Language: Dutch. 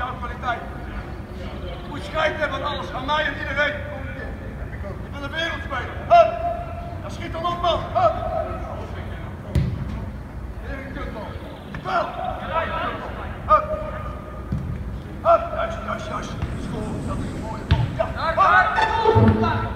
jouw kwaliteit. Je moet scheid hebben aan alles, aan mij en iedereen. Je bent een wereldspeler. Hup! Ja, schiet dan op, man. Hup! Erik Kutman. Wel! Hup! Hup! Juist. Scoren, dat is een mooie bal. Ja, hup!